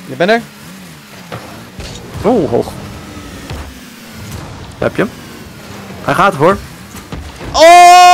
Je bent er? Oh, hoog. Heb je hem? Hij gaat ervoor. Oh!